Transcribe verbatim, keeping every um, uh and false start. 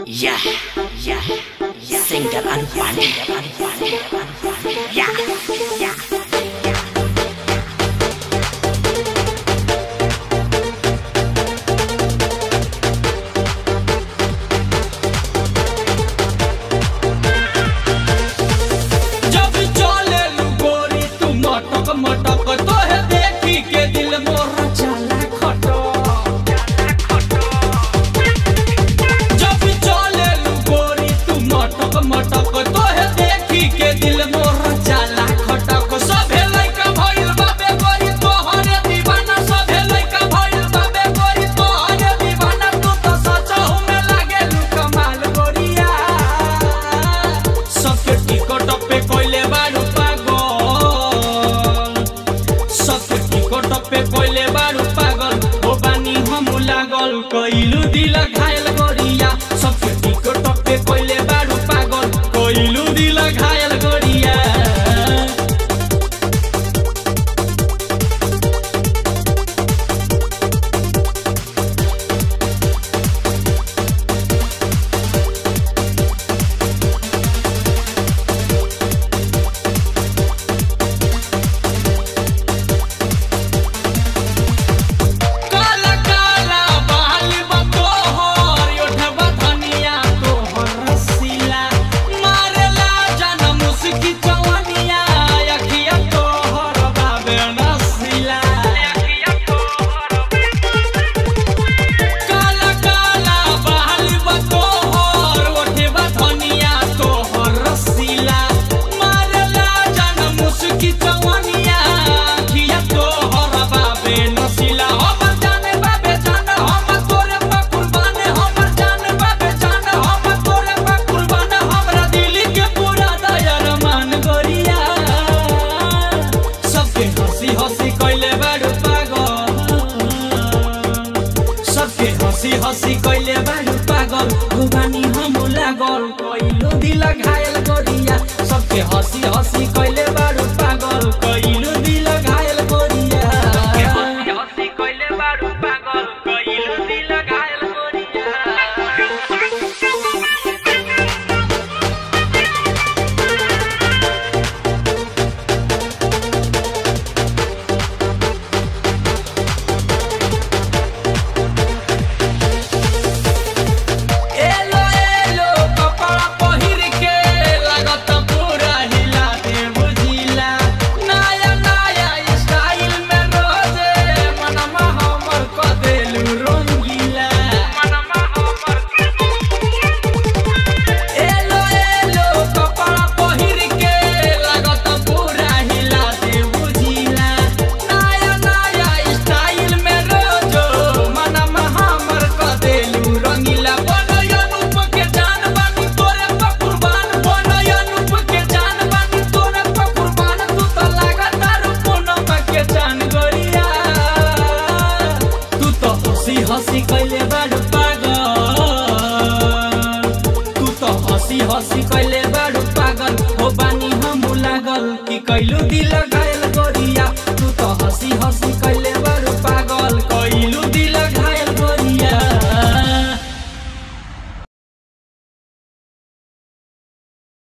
Yeah, yeah, yeah. Singer Anfani, Anfani, Anfani. Yeah, yeah. मटक तो है देखी के दिल मोरा चला खटो जब चले गोरी तू मटक मटक तो है देखी के दिल मोरा चला खटक सभे लइका भइल बाबे गोरी तोहरे दीवाना सभे लइका भइल बाबे गोरी तोहरे दीवाना तू तो सचहु में लागे लू कमाल गोरिया सबके टिकट पे कोइले बारू कोइले बारू पागल ओ बानी हम लागल कइलू दिल घायल गोरिया सबके टिकट पे कोइले बारू पागल कइलू दिल घायल गोरिया हसी कइले बारू पागल बानी हम लागल कइलू दिल घायल गोरिया सबके हसी हसी कइले बारू पागल कइलू दिल घायल गोरिया सबके हसी हसी कइले बारू पागल कइलू दिल घायल गोरिया हसी कइले बारू पागल तू तो हसी हसी कइले बारू पागल हो बानी हम लागल कि कइलू दिल